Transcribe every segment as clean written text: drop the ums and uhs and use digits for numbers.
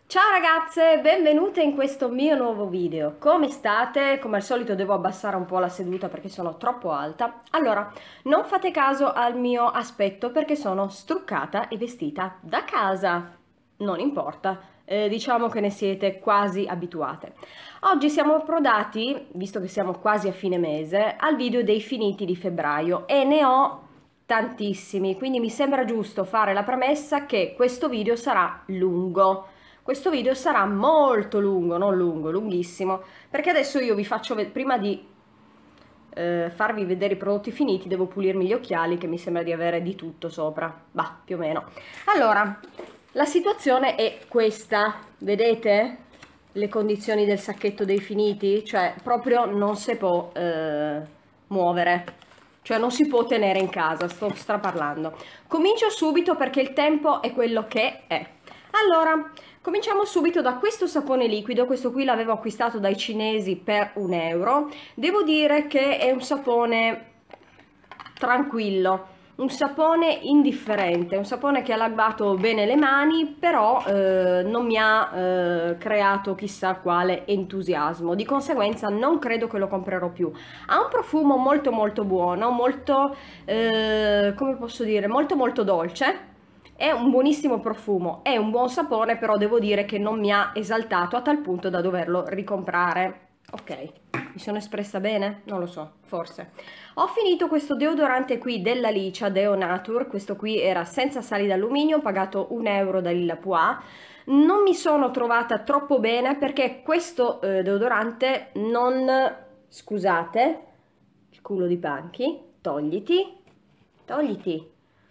Ciao ragazze, benvenute in questo mio nuovo video. Come state? Come al solito devo abbassare un po' la seduta perché sono troppo alta. Allora, non fate caso al mio aspetto perché sono struccata e vestita da casa. Non importa, diciamo che ne siete quasi abituate. Oggi siamo approdati, visto che siamo quasi a fine mese, al video dei finiti di febbraio e ne ho tantissimi, quindi mi sembra giusto fare la premessa che questo video sarà lungo. Questo video sarà molto lungo, non lungo, lunghissimo, perché adesso io vi faccio, prima di farvi vedere i prodotti finiti, devo pulirmi gli occhiali, che mi sembra di avere di tutto sopra, bah, più o meno. Allora, la situazione è questa, vedete le condizioni del sacchetto dei finiti? Cioè, proprio non si può muovere, cioè non si può tenere in casa, sto straparlando. Comincio subito perché il tempo è quello che è. Allora, cominciamo subito da questo sapone liquido. Questo qui l'avevo acquistato dai cinesi per €1. Devo dire che è un sapone tranquillo, un sapone indifferente, un sapone che ha lavato bene le mani, però non mi ha creato chissà quale entusiasmo. Di conseguenza non credo che lo comprerò più. Ha un profumo molto molto buono, molto, come posso dire, molto molto dolce. È un buonissimo profumo, è un buon sapore, però devo dire che non mi ha esaltato a tal punto da doverlo ricomprare. Ok, mi sono espressa bene? Non lo so, forse. Ho finito questo deodorante qui della Licia, Deo Nature. Questo qui era senza sali d'alluminio, pagato €1 da Lilla Pois. Non mi sono trovata troppo bene perché questo deodorante non... Scusate, il culo di Panchi, togliti, togliti.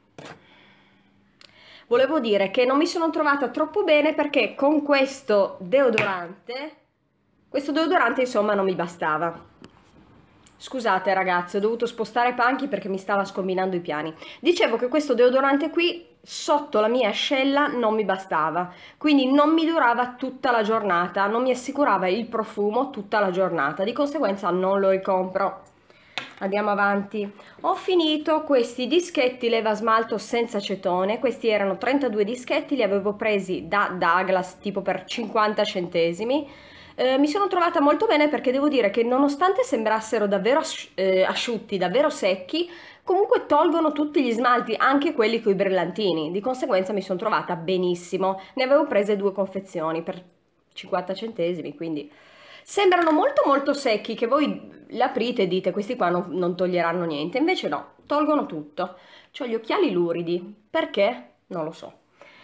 Volevo dire che non mi sono trovata troppo bene perché con questo deodorante insomma non mi bastava. Scusate ragazzi, ho dovuto spostare Panchi perché mi stava scombinando i piani. Dicevo che questo deodorante qui sotto la mia ascella non mi bastava, quindi non mi durava tutta la giornata, non mi assicurava il profumo tutta la giornata, di conseguenza non lo ricompro. Andiamo avanti. Ho finito questi dischetti leva smalto senza acetone. Questi erano 32 dischetti, li avevo presi da Douglas tipo per 50 centesimi. Mi sono trovata molto bene perché devo dire che nonostante sembrassero davvero asciutti, davvero secchi, comunque tolgono tutti gli smalti, anche quelli con i brillantini. Di conseguenza mi sono trovata benissimo. Ne avevo prese 2 confezioni per 50 centesimi, quindi... Sembrano molto molto secchi, che voi li aprite e dite questi qua non toglieranno niente, invece no, tolgono tutto. C'ho gli occhiali luridi, perché? Non lo so.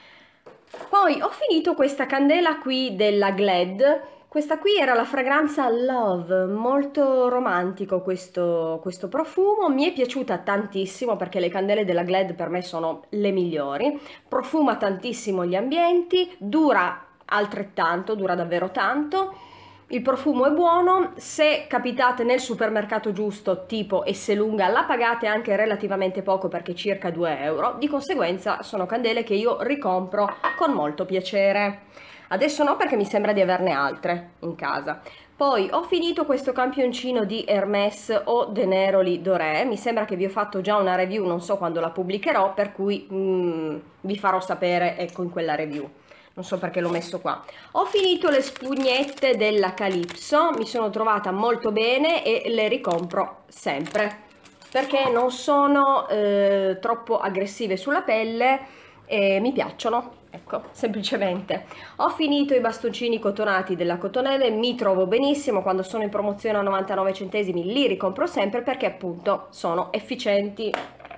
Poi ho finito questa candela qui della Glad. Questa qui era la fragranza Love, molto romantico questo profumo, mi è piaciuta tantissimo perché le candele della Glad per me sono le migliori, profuma tantissimo gli ambienti, dura altrettanto, dura davvero tanto. Il profumo è buono, se capitate nel supermercato giusto tipo Esselunga la pagate anche relativamente poco perché circa €2, di conseguenza sono candele che io ricompro con molto piacere. Adesso no perché mi sembra di averne altre in casa. Poi ho finito questo campioncino di Hermès o de Neroli Doré, mi sembra che vi ho fatto già una review, non so quando la pubblicherò, per cui vi farò sapere ecco in quella review. Non so perché l'ho messo qua. Ho finito le spugnette della Calypso, mi sono trovata molto bene e le ricompro sempre perché non sono troppo aggressive sulla pelle e mi piacciono, ecco, semplicemente. Ho finito i bastoncini cotonati della Cotoneve, mi trovo benissimo, quando sono in promozione a 99 centesimi li ricompro sempre perché appunto sono efficienti.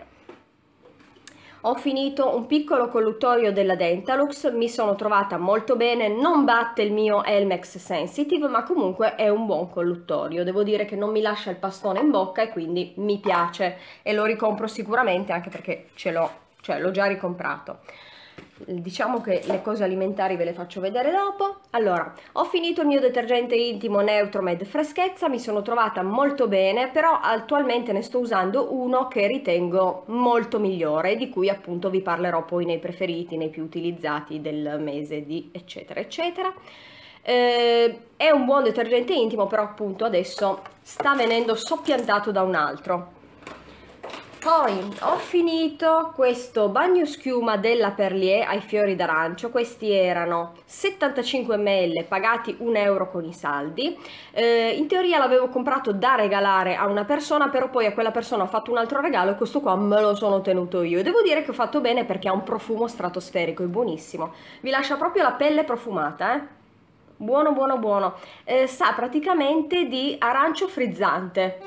Ho finito un piccolo colluttorio della Dentalux, mi sono trovata molto bene, non batte il mio Elmex Sensitive, ma comunque è un buon colluttorio. Devo dire che non mi lascia il pastone in bocca e quindi mi piace e lo ricompro sicuramente anche perché ce l'ho, cioè l'ho già ricomprato. Diciamo che le cose alimentari ve le faccio vedere dopo. Allora, ho finito il mio detergente intimo Neutromed Freschezza, mi sono trovata molto bene, però attualmente ne sto usando uno che ritengo molto migliore, di cui appunto vi parlerò poi nei preferiti, nei più utilizzati del mese di eccetera eccetera. È un buon detergente intimo, però appunto adesso sta venendo soppiantato da un altro. Poi ho finito questo bagno schiuma della Perlier ai fiori d'arancio. Questi erano 75 ml pagati 1 euro con i saldi. In teoria l'avevo comprato da regalare a una persona, però poi a quella persona ho fatto un altro regalo e questo qua me lo sono tenuto io. E devo dire che ho fatto bene perché ha un profumo stratosferico, è buonissimo. Vi lascia proprio la pelle profumata, buono buono buono. Sa praticamente di arancio frizzante.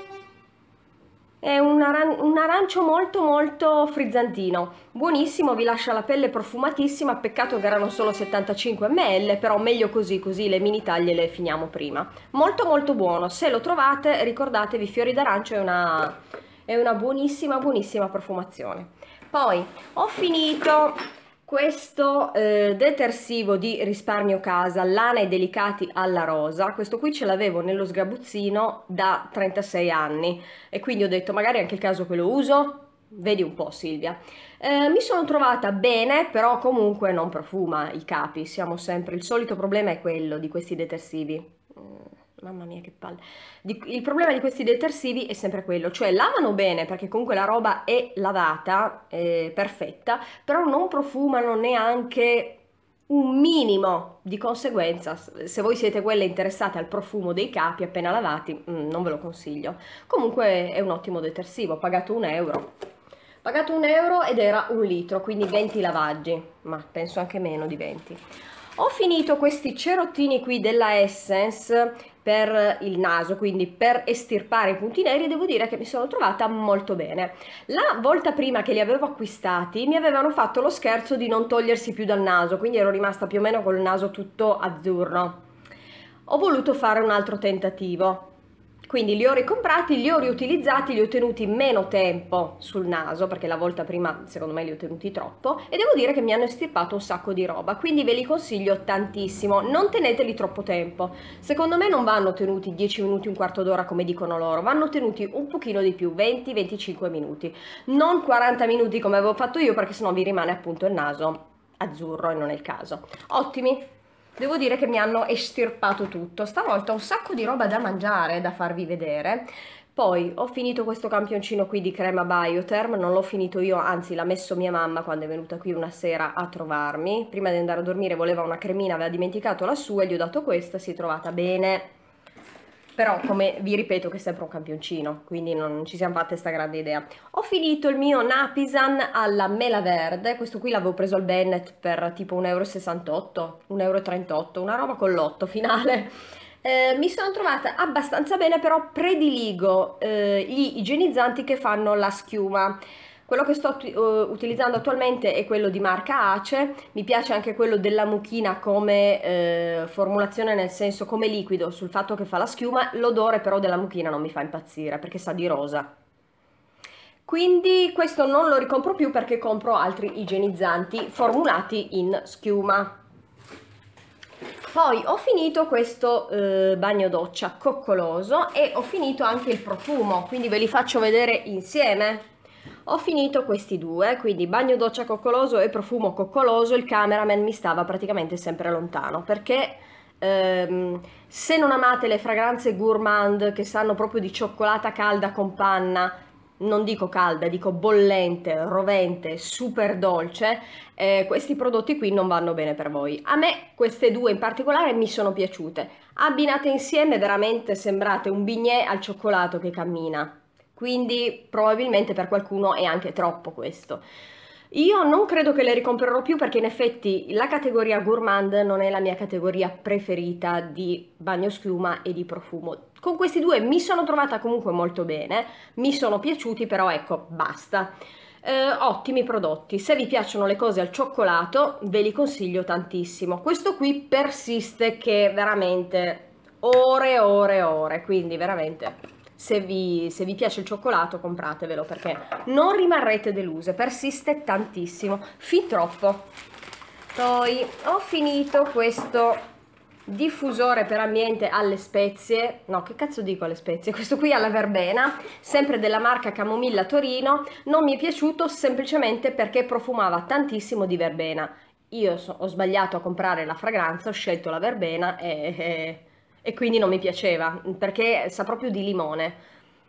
È un arancio molto molto frizzantino, buonissimo, vi lascia la pelle profumatissima, peccato che erano solo 75 ml, però meglio così, così le mini taglie le finiamo prima. Molto molto buono, se lo trovate ricordatevi fiori d'arancio, è una buonissima buonissima profumazione. Poi ho finito questo detersivo di risparmio casa, lana e delicati alla rosa. Questo qui ce l'avevo nello sgabuzzino da 36 anni e quindi ho detto magari è anche il caso che lo uso. Vedi un po', Silvia. Mi sono trovata bene, però comunque non profuma i capi, siamo sempre, il solito problema è quello di questi detersivi. Mamma mia che palle. Il problema di questi detersivi è sempre quello, cioè lavano bene perché comunque la roba è lavata, è perfetta, però non profumano neanche un minimo. Di conseguenza, se voi siete quelle interessate al profumo dei capi appena lavati, non ve lo consiglio. Comunque è un ottimo detersivo, ho pagato 1 euro. Pagato 1 euro ed era 1 litro, quindi 20 lavaggi, ma penso anche meno di 20. Ho finito questi cerottini qui della Essence per il naso, quindi per estirpare i punti neri, e devo dire che mi sono trovata molto bene. La volta prima che li avevo acquistati mi avevano fatto lo scherzo di non togliersi più dal naso, quindi ero rimasta più o meno col naso tutto azzurro. Ho voluto fare un altro tentativo. Quindi li ho ricomprati, li ho riutilizzati, li ho tenuti meno tempo sul naso, perché la volta prima secondo me li ho tenuti troppo, e devo dire che mi hanno estirpato un sacco di roba, quindi ve li consiglio tantissimo, non teneteli troppo tempo. Secondo me non vanno tenuti 10 minuti, un quarto d'ora come dicono loro, vanno tenuti un pochino di più, 20-25 minuti, non 40 minuti come avevo fatto io, perché sennò vi rimane appunto il naso azzurro e non è il caso. Ottimi! Devo dire che mi hanno estirpato tutto, stavolta ho un sacco di roba da mangiare da farvi vedere. Poi ho finito questo campioncino qui di crema Biotherm, non l'ho finito io, anzi l'ha messo mia mamma quando è venuta qui una sera a trovarmi. Prima di andare a dormire voleva una cremina, aveva dimenticato la sua e gli ho dato questa, si è trovata bene. Però come vi ripeto che è sempre un campioncino, quindi non ci siamo fatte sta grande idea. Ho finito il mio Napisan alla mela verde, questo qui l'avevo preso al Bennett per tipo 1,68 €, 1,38 €, una roba con l'otto finale. Mi sono trovata abbastanza bene, però prediligo gli igienizzanti che fanno la schiuma. Quello che sto utilizzando attualmente è quello di marca Ace, mi piace anche quello della Mucchina come formulazione, nel senso come liquido, sul fatto che fa la schiuma. L'odore però della Mucchina non mi fa impazzire perché sa di rosa. Quindi questo non lo ricompro più perché compro altri igienizzanti formulati in schiuma. Poi ho finito questo bagno doccia coccoloso e ho finito anche il profumo, quindi ve li faccio vedere insieme. Ho finito questi due, quindi bagno doccia coccoloso e profumo coccoloso. Il cameraman mi stava praticamente sempre lontano perché se non amate le fragranze gourmand che sanno proprio di cioccolata calda con panna, non dico calda, dico bollente, rovente, super dolce, questi prodotti qui non vanno bene per voi. A me queste due in particolare mi sono piaciute. Abbinate insieme veramente sembrate un bignè al cioccolato che cammina. Quindi probabilmente per qualcuno è anche troppo questo. Io non credo che le ricomprerò più perché in effetti la categoria gourmand non è la mia categoria preferita di bagno schiuma e di profumo. Con questi due mi sono trovata comunque molto bene, mi sono piaciuti, però ecco, basta. Ottimi prodotti, se vi piacciono le cose al cioccolato ve li consiglio tantissimo. Questo qui persiste che veramente ore e ore e ore, quindi veramente... Se vi piace il cioccolato compratevelo perché non rimarrete deluse, persiste tantissimo, fin troppo. Poi ho finito questo diffusore per ambiente alle spezie, no che cazzo dico alle spezie, questo qui alla verbena, sempre della marca Camomilla Torino. Non mi è piaciuto semplicemente perché profumava tantissimo di verbena. Io ho sbagliato a comprare la fragranza, ho scelto la verbena e quindi non mi piaceva perché sa proprio di limone.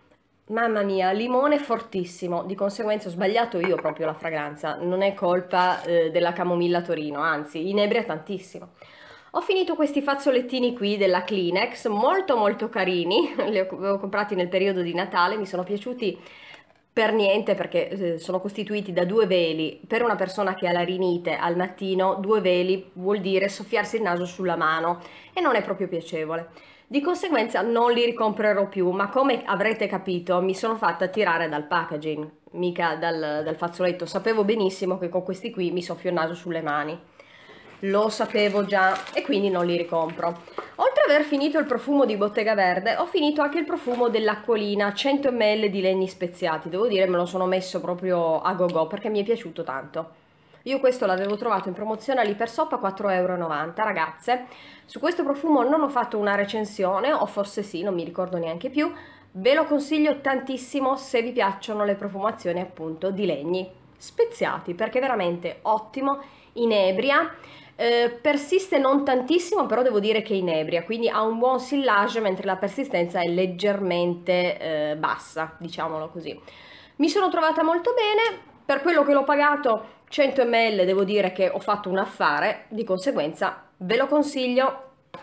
mamma mia, limone fortissimo, di conseguenza ho sbagliato io proprio la fragranza, non è colpa della camomilla Torino, anzi inebria tantissimo. Ho finito questi fazzolettini qui della Kleenex, molto molto carini, li avevo comprati nel periodo di Natale, mi sono piaciuti per niente perché sono costituiti da 2 veli. Per una persona che ha la rinite al mattino 2 veli vuol dire soffiarsi il naso sulla mano e non è proprio piacevole. Di conseguenza non li ricomprerò più, ma come avrete capito mi sono fatta tirare dal packaging, mica dal fazzoletto. Sapevo benissimo che con questi qui mi soffio il naso sulle mani. Lo sapevo già e quindi non li ricompro. Oltre ad aver finito il profumo di Bottega Verde, ho finito anche il profumo dell'acquolina 100 ml di legni speziati. Devo dire me lo sono messo proprio a go-go perché mi è piaciuto tanto. Io questo l'avevo trovato in promozione all'Ipershop a 4,90 €. Ragazze, su questo profumo non ho fatto una recensione, o forse sì, non mi ricordo neanche più. Ve lo consiglio tantissimo se vi piacciono le profumazioni appunto di legni speziati, perché è veramente ottimo, inebria. Persiste non tantissimo, però devo dire che inebria, quindi ha un buon sillage mentre la persistenza è leggermente bassa, diciamolo così. Mi sono trovata molto bene, per quello che l'ho pagato 100 ml devo dire che ho fatto un affare, di conseguenza ve lo consiglio.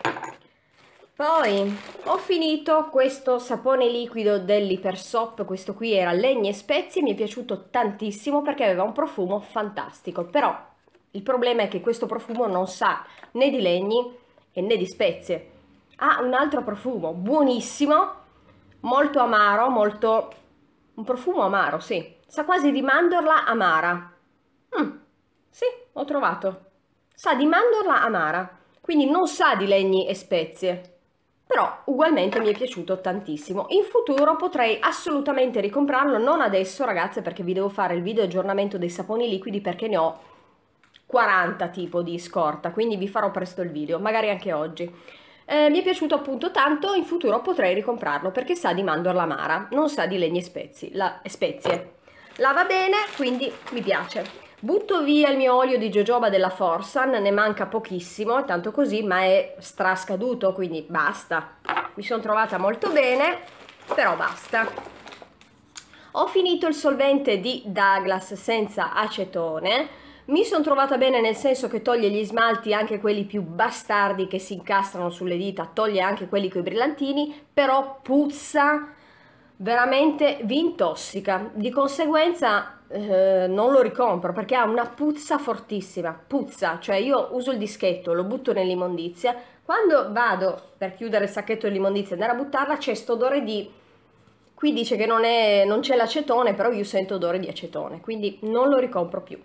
Poi ho finito questo sapone liquido dell'Ipershop, questo qui era legni e spezie, mi è piaciuto tantissimo perché aveva un profumo fantastico, però il problema è che questo profumo non sa né di legni né di spezie. Ha un altro profumo buonissimo, molto amaro, un profumo amaro, sì. Sa quasi di mandorla amara. Sì, ho trovato. Sa di mandorla amara, quindi non sa di legni e spezie. Però ugualmente mi è piaciuto tantissimo. In futuro potrei assolutamente ricomprarlo, non adesso ragazze perché vi devo fare il video aggiornamento dei saponi liquidi perché ne ho 40 tipo di scorta, quindi vi farò presto il video, magari anche oggi. Mi è piaciuto appunto tanto, in futuro potrei ricomprarlo perché sa di mandorla amara, non sa di legni e spezie. Lava bene, quindi mi piace. Butto via il mio olio di jojoba della Forsan, ne manca pochissimo, tanto così, ma è strascaduto, quindi basta. Mi sono trovata molto bene, però basta. Ho finito il solvente di Douglas senza acetone. Mi sono trovata bene nel senso che toglie gli smalti, anche quelli più bastardi che si incastrano sulle dita, toglie anche quelli con i brillantini, però puzza, veramente vi intossica. Di conseguenza non lo ricompro perché ha una puzza fortissima, puzza, cioè io uso il dischetto, lo butto nell'immondizia, quando vado per chiudere il sacchetto dell'immondizia e andare a buttarla c'è sto odore di... Qui dice che non c'è l'acetone, però io sento odore di acetone, quindi non lo ricompro più.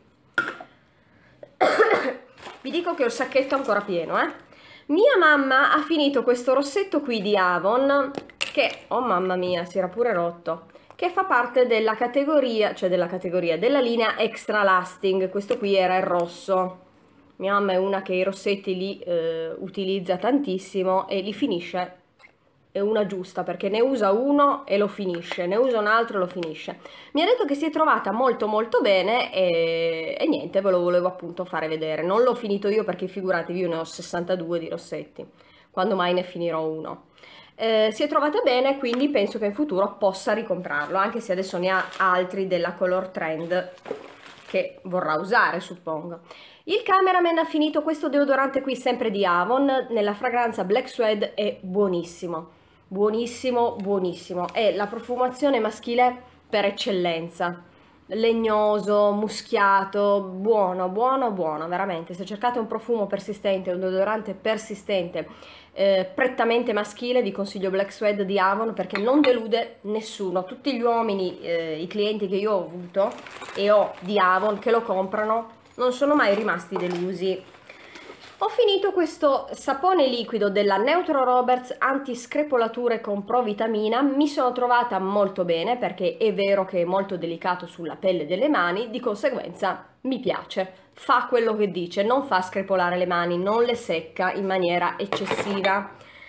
Vi dico che ho il sacchetto ancora pieno, Mia mamma ha finito questo rossetto qui di Avon che, oh mamma mia, si era pure rotto, che fa parte della categoria, della linea Extra Lasting. Questo qui era il rosso. Mia mamma è una che i rossetti li utilizza tantissimo e li finisce. È una giusta perché ne usa uno e lo finisce, ne usa un altro e lo finisce. Mi ha detto che si è trovata molto molto bene e niente, ve lo volevo appunto fare vedere. Non l'ho finito io perché figuratevi, io ne ho 62 di rossetti, quando mai ne finirò uno. Si è trovata bene, quindi penso che in futuro possa ricomprarlo, anche se adesso ne ha altri della Color Trend che vorrà usare, suppongo. Il cameraman ha finito questo deodorante qui sempre di Avon nella fragranza Black Suede, è buonissimo, buonissimo, buonissimo, è la profumazione maschile per eccellenza, legnoso, muschiato, buono, buono, buono, veramente. Se cercate un profumo persistente, un deodorante persistente, prettamente maschile, vi consiglio Black Suede di Avon perché non delude nessuno. Tutti gli uomini, i clienti che io ho avuto e ho di Avon che lo comprano, non sono mai rimasti delusi. Ho finito questo sapone liquido della Neutro Roberts antiscrepolature con provitamina. Mi sono trovata molto bene perché è vero che è molto delicato sulla pelle delle mani, di conseguenza mi piace. Fa quello che dice, non fa screpolare le mani, non le secca in maniera eccessiva.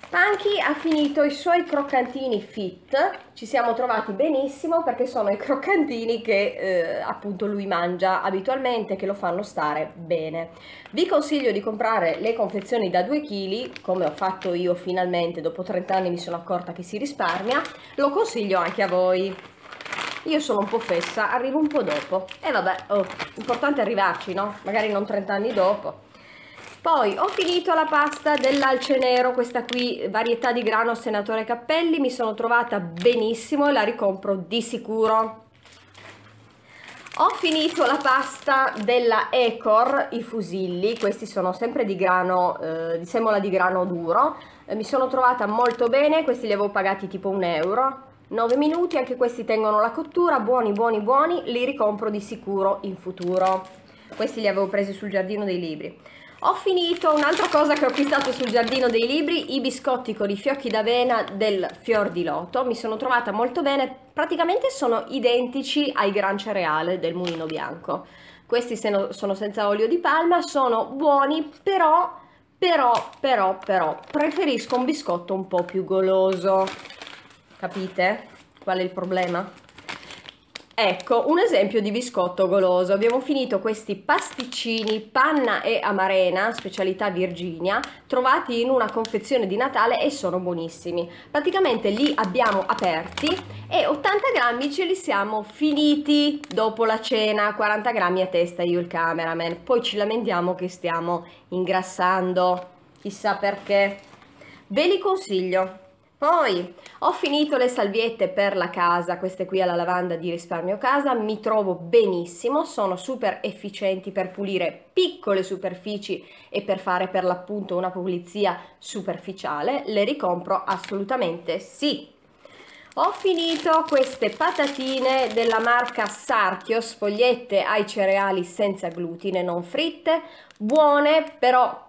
Panchi ha finito i suoi croccantini fit, ci siamo trovati benissimo perché sono i croccantini che appunto lui mangia abitualmente, che lo fanno stare bene. Vi consiglio di comprare le confezioni da 2 kg, come ho fatto io finalmente, dopo 30 anni mi sono accorta che si risparmia, lo consiglio anche a voi. Io sono un po' fessa, arrivo un po' dopo e vabbè, importante è arrivarci, no? Magari non 30 anni dopo. Poi ho finito la pasta dell'alce nero, questa qui, varietà di grano Senatore Cappelli, mi sono trovata benissimo e la ricompro di sicuro. Ho finito la pasta della Ecor, i fusilli, questi sono sempre di grano, di semola di grano duro, mi sono trovata molto bene, questi li avevo pagati tipo 1 euro. 9 minuti, anche questi tengono la cottura, buoni buoni buoni, li ricompro di sicuro in futuro. Questi li avevo presi sul Giardino dei Libri. Ho finito un'altra cosa che ho acquistato sul Giardino dei Libri, i biscotti con i fiocchi d'avena del Fior di Loto. Mi sono trovata molto bene, praticamente sono identici ai Gran Cereale del Mulino Bianco. Questi sono senza olio di palma, sono buoni, però preferisco un biscotto un po' più goloso. Capite qual è il problema? Ecco, un esempio di biscotto goloso. Abbiamo finito questi pasticcini panna e amarena, specialità Virginia, trovati in una confezione di Natale e sono buonissimi. Praticamente li abbiamo aperti e 80 grammi ce li siamo finiti dopo la cena, 40 grammi a testa io e il cameraman. Poi ci lamentiamo che stiamo ingrassando, chissà perché. Ve li consiglio. Poi ho finito le salviette per la casa, queste qui alla lavanda di Risparmio Casa, mi trovo benissimo, sono super efficienti per pulire piccole superfici e per fare per l'appunto una pulizia superficiale, le ricompro assolutamente sì. Ho finito queste patatine della marca Sarchio, sfogliette ai cereali senza glutine, non fritte, buone però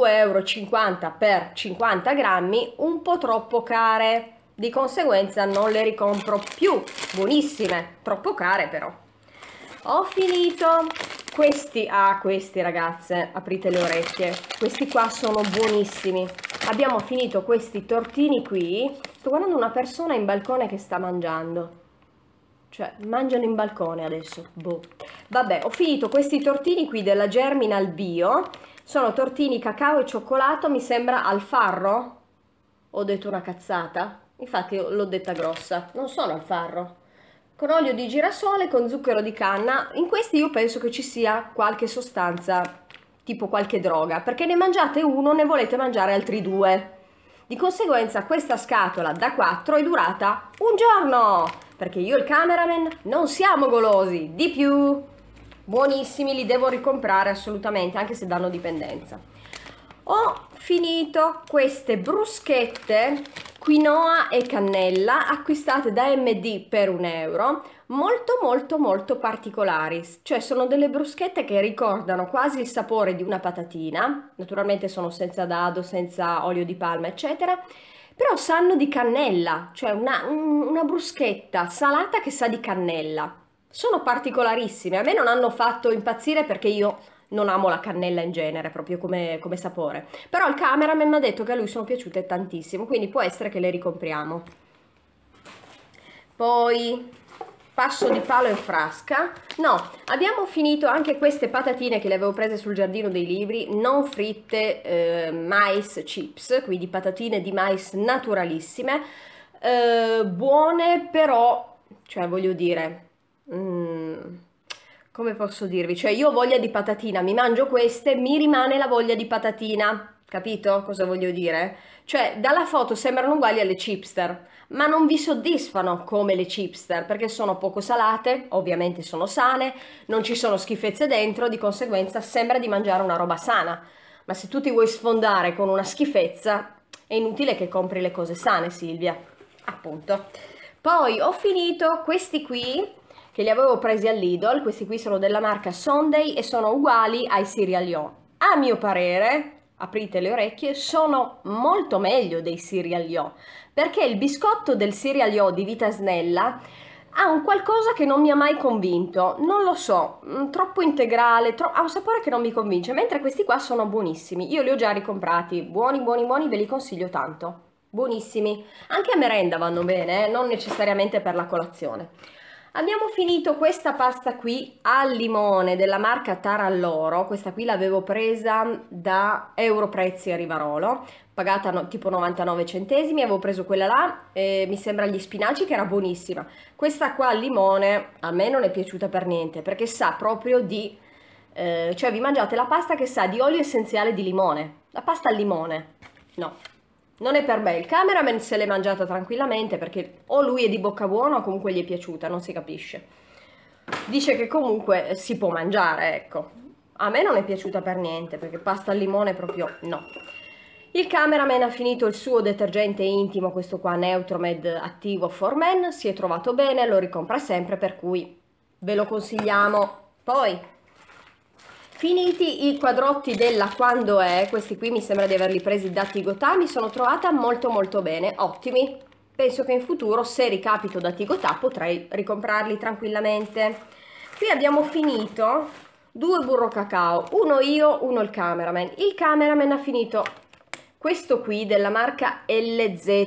2,50 € per 50 grammi, un po' troppo care, di conseguenza non le ricompro più. Buonissime, troppo care però. Ho finito questi, questi ragazze, aprite le orecchie, questi qua sono buonissimi. Abbiamo finito questi tortini qui, sto guardando una persona in balcone che sta mangiando. Cioè, mangiano in balcone adesso, boh. Vabbè, ho finito questi tortini qui della Germinal Bio. Sono tortini cacao e cioccolato, mi sembra al farro. Ho detto una cazzata? Infatti l'ho detta grossa, non sono al farro. Con olio di girasole, con zucchero di canna. In questi io penso che ci sia qualche sostanza, tipo qualche droga, perché ne mangiate uno, ne volete mangiare altri 2. Di conseguenza questa scatola da 4 è durata un giorno, perché io e il cameraman non siamo golosi, di più. Buonissimi, li devo ricomprare assolutamente, anche se danno dipendenza. Ho finito queste bruschette quinoa e cannella acquistate da MD per 1 euro, molto particolari, cioè sono delle bruschette che ricordano quasi il sapore di una patatina, naturalmente sono senza dado, senza olio di palma eccetera, però sanno di cannella, cioè una bruschetta salata che sa di cannella. Sono particolarissime, a me non hanno fatto impazzire perché io non amo la cannella in genere, proprio come sapore. Però il cameraman mi ha detto che a lui sono piaciute tantissimo, quindi può essere che le ricompriamo. Poi passo di palo in frasca. No, abbiamo finito anche queste patatine che le avevo prese sul Giardino dei Libri, non fritte, mais chips, quindi patatine di mais naturalissime, buone però, cioè voglio dire... come posso dirvi? Cioè io ho voglia di patatina, mi mangio queste, mi rimane la voglia di patatina, capito cosa voglio dire? Cioè dalla foto sembrano uguali alle chipster, ma non vi soddisfano come le chipster perché sono poco salate, ovviamente sono sane, non ci sono schifezze dentro, di conseguenza sembra di mangiare una roba sana, ma se tu ti vuoi sfondare con una schifezza è inutile che compri le cose sane, Silvia, appunto. Poi ho finito questi qui che li avevo presi all'Idol, questi qui sono della marca Sunday e sono uguali ai Cereal Yo. A mio parere, aprite le orecchie, sono molto meglio dei Cereal Yo, perché il biscotto del Cereal Yo di Vita Snella ha un qualcosa che non mi ha mai convinto, non lo so, troppo integrale, ha un sapore che non mi convince, mentre questi qua sono buonissimi, io li ho già ricomprati, buoni, ve li consiglio tanto. buonissimi, anche a merenda vanno bene, non necessariamente per la colazione. Abbiamo finito questa pasta qui al limone della marca Taralloro, questa qui l'avevo presa da Europrezzi a Rivarolo, pagata tipo 99 centesimi, avevo preso quella là, mi sembra gli spinaci, che era buonissima. Questa qua al limone a me non è piaciuta per niente, perché sa proprio di, cioè vi mangiate la pasta che sa di olio essenziale di limone, la pasta al limone, no. Non è per me, il cameraman se l'è mangiata tranquillamente perché o lui è di bocca buona o comunque gli è piaciuta, non si capisce. Dice che comunque si può mangiare, ecco. A me non è piaciuta per niente perché pasta al limone proprio no. Il cameraman ha finito il suo detergente intimo, questo qua Neutromed Attivo for Men, si è trovato bene, lo ricompra sempre, per cui ve lo consigliamo. Poi finiti i quadrotti della Quando È, questi qui mi sembra di averli presi da Tigotà, mi sono trovata molto bene, ottimi. Penso che in futuro, se ricapito da Tigotà, potrei ricomprarli tranquillamente. Qui abbiamo finito 2 burro cacao, uno io, uno il cameraman. Il cameraman ha finito questo qui della marca LZ,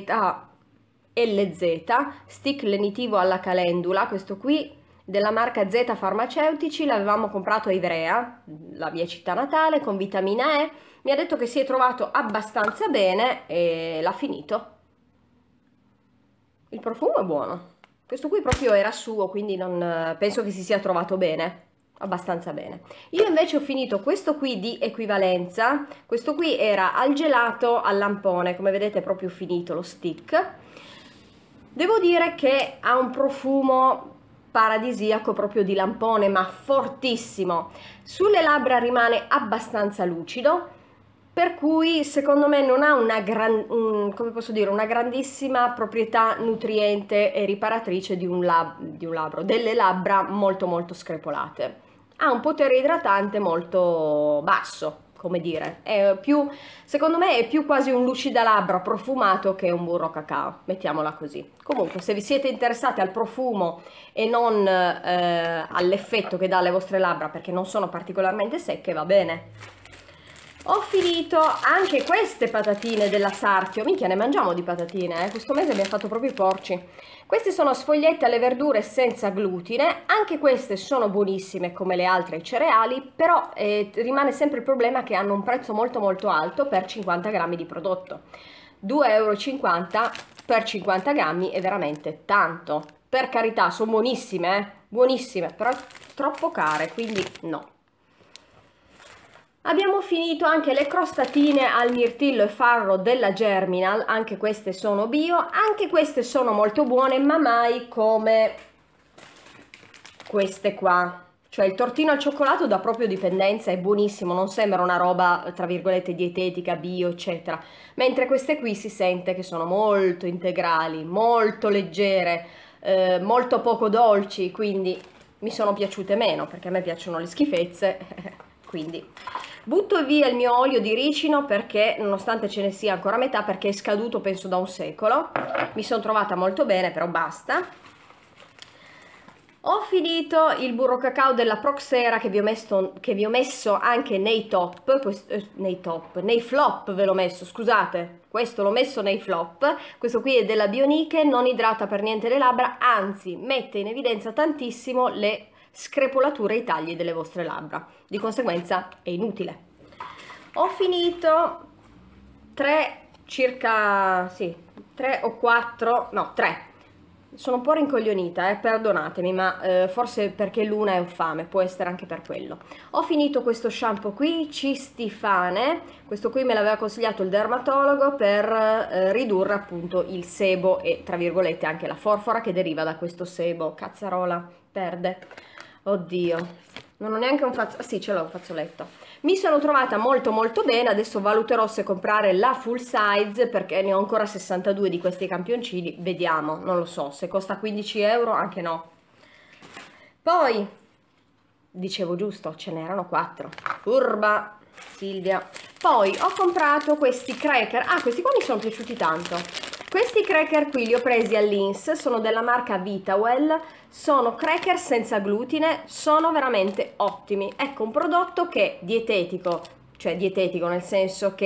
stick lenitivo alla calendula, questo qui della marca Z Farmaceutici, l'avevamo comprato a Ivrea, la mia città natale, con vitamina E. Mi ha detto che si è trovato abbastanza bene e l'ha finito. Il profumo è buono, questo qui proprio era suo, quindi non penso che si sia trovato bene, abbastanza bene. Io invece ho finito questo qui di Equivalenza, questo qui era al gelato al lampone, come vedete è proprio finito lo stick. Devo dire che ha un profumo paradisiaco proprio di lampone, ma fortissimo. Sulle labbra rimane abbastanza lucido, per cui secondo me non ha una come posso dire, una grandissima proprietà nutriente e riparatrice di un labbro, delle labbra molto screpolate. Ha un potere idratante molto basso, come dire, è più, secondo me è più quasi un lucidalabbra profumato che un burro cacao, mettiamola così. Comunque, se vi siete interessati al profumo e non all'effetto che dà alle vostre labbra, perché non sono particolarmente secche, va bene. Ho finito anche queste patatine della Sarchio, minchia ne mangiamo di patatine, questo mese abbiamo fatto proprio i porci. Queste sono sfogliette alle verdure senza glutine, anche queste sono buonissime come le altre cereali, però rimane sempre il problema che hanno un prezzo molto alto per 50 grammi di prodotto. 2,50 € per 50 grammi è veramente tanto. Per carità, sono buonissime, buonissime, però troppo care, quindi no. Abbiamo finito anche le crostatine al mirtillo e farro della Germinal, anche queste sono bio, anche queste sono molto buone, ma mai come queste qua. Cioè il tortino al cioccolato dà proprio dipendenza, è buonissimo, non sembra una roba tra virgolette dietetica, bio eccetera, mentre queste qui si sente che sono molto integrali, molto leggere, molto poco dolci, quindi mi sono piaciute meno perché a me piacciono le schifezze, quindi butto via il mio olio di ricino perché nonostante ce ne sia ancora metà, perché è scaduto penso da un secolo, mi sono trovata molto bene, però basta. Ho finito il burro cacao della Proxera che vi ho messo anche nei nei flop ve l'ho messo, scusate, questo l'ho messo nei flop. Questo qui è della Bioniche, non idrata per niente le labbra, anzi mette in evidenza tantissimo le screpolature e i tagli delle vostre labbra, di conseguenza è inutile. Ho finito 3 o 4, no 3, sono un po' rincoglionita, perdonatemi, ma forse perché l'una è infame, può essere anche per quello. Ho finito questo shampoo qui, Cistifane, questo qui me l'aveva consigliato il dermatologo per ridurre appunto il sebo e tra virgolette anche la forfora che deriva da questo sebo. Cazzarola, perde. Oddio, non ho neanche un fazzoletto, sì ce l'ho un fazzoletto. Mi sono trovata molto bene, adesso valuterò se comprare la full size perché ne ho ancora 62 di questi campioncini, vediamo, non lo so, se costa 15 euro anche no. Poi, dicevo giusto, ce n'erano 4, furba Silvia. Poi ho comprato questi cracker, questi qua mi sono piaciuti tanto. Questi cracker qui li ho presi all'Ins, sono della marca Vitawell, sono cracker senza glutine, sono veramente ottimi. Ecco, un prodotto che è dietetico, cioè dietetico nel senso che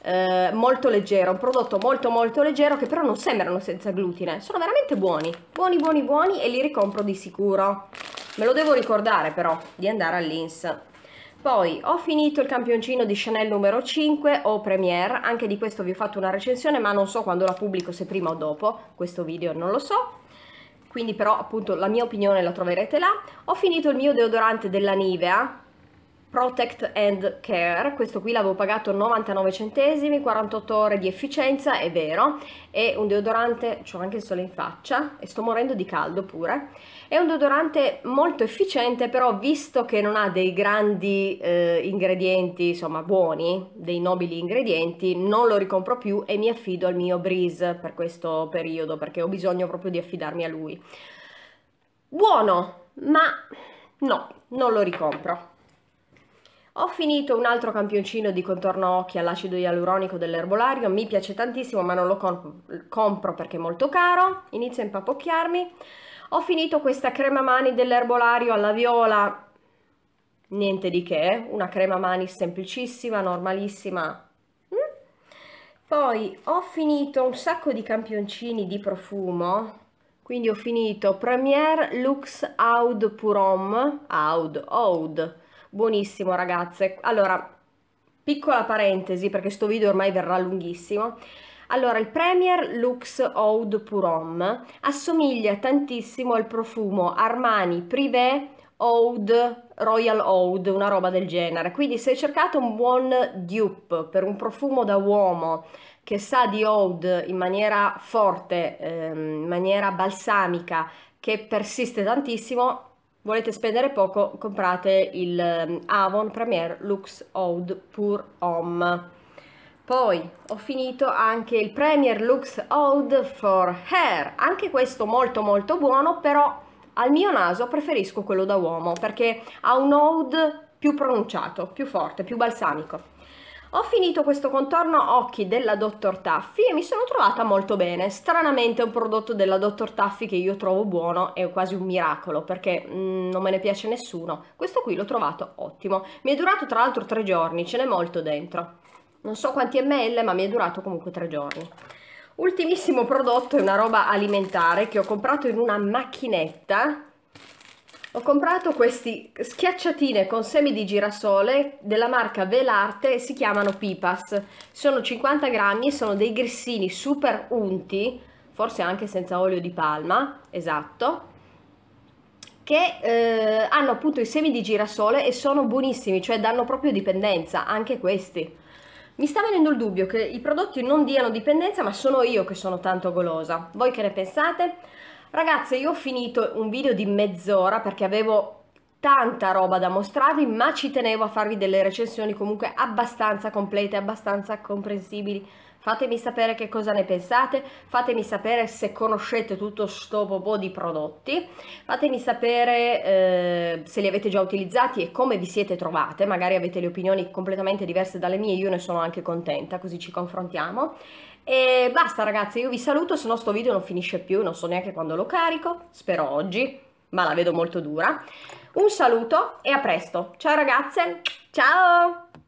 molto leggero, un prodotto molto leggero che però non sembrano senza glutine, sono veramente buoni e li ricompro di sicuro. Me lo devo ricordare però di andare all'Ins. Poi ho finito il campioncino di Chanel numero 5 o Premiere, anche di questo vi ho fatto una recensione ma non so quando la pubblico, se prima o dopo questo video non lo so, quindi però appunto la mia opinione la troverete là. Ho finito il mio deodorante della Nivea Protect and Care, questo qui l'avevo pagato 99 centesimi, 48 ore di efficienza, è vero, è un deodorante, c'ho anche il sole in faccia e sto morendo di caldo pure, è un deodorante molto efficiente, però visto che non ha dei grandi ingredienti, insomma buoni, dei nobili ingredienti, non lo ricompro più e mi affido al mio Breeze per questo periodo, perché ho bisogno proprio di affidarmi a lui. Buono, ma no, non lo ricompro. Ho finito un altro campioncino di contorno occhi all'acido ialuronico dell'erbolario, mi piace tantissimo ma non lo compro perché è molto caro, inizia a impapocchiarmi. Ho finito questa crema mani dell'erbolario alla viola, niente di che, una crema mani semplicissima, normalissima. Poi ho finito un sacco di campioncini di profumo, quindi ho finito Premier Luxe Oud Pour Homme, Oud. Buonissimo ragazze. Allora, piccola parentesi perché sto video ormai verrà lunghissimo. Allora, il Premier Luxe Oud Pour Homme assomiglia tantissimo al profumo Armani Privé Oud Royal Oud, una roba del genere. Quindi se cercate un buon dupe per un profumo da uomo che sa di oud in maniera forte, in maniera balsamica, che persiste tantissimo, volete spendere poco, comprate il Avon Premier Luxe Oud Pour Homme. Poi ho finito anche il Premier Luxe Oud for Hair, anche questo molto buono, però al mio naso preferisco quello da uomo perché ha un oud più pronunciato, più forte, più balsamico. Ho finito questo contorno occhi della Dr. Taffy e mi sono trovata molto bene. Stranamente è un prodotto della Dr. Taffy che io trovo buono, è quasi un miracolo perché non me ne piace nessuno. Questo qui l'ho trovato ottimo. Mi è durato tra l'altro 3 giorni, ce n'è molto dentro. Non so quanti ml, ma mi è durato comunque 3 giorni. Ultimissimo prodotto è una roba alimentare che ho comprato in una macchinetta. Ho comprato questi schiacciatine con semi di girasole della marca Velarte, si chiamano Pipas, sono 50 grammi e sono dei grissini super unti, forse anche senza olio di palma, esatto, che hanno appunto i semi di girasole e sono buonissimi, cioè danno proprio dipendenza, anche questi. Mi sta venendo il dubbio che i prodotti non diano dipendenza, ma sono io che sono tanto golosa. Voi che ne pensate? Ragazze, io ho finito un video di mezz'ora perché avevo tanta roba da mostrarvi, ma ci tenevo a farvi delle recensioni comunque abbastanza complete, abbastanza comprensibili. Fatemi sapere che cosa ne pensate, fatemi sapere se conoscete tutto sto po' di prodotti, fatemi sapere se li avete già utilizzati e come vi siete trovate, magari avete le opinioni completamente diverse dalle mie, io ne sono anche contenta, così ci confrontiamo. E basta ragazzi, io vi saluto, se no sto video non finisce più, non so neanche quando lo carico, spero oggi, ma la vedo molto dura. Un saluto e a presto, ciao ragazze, ciao!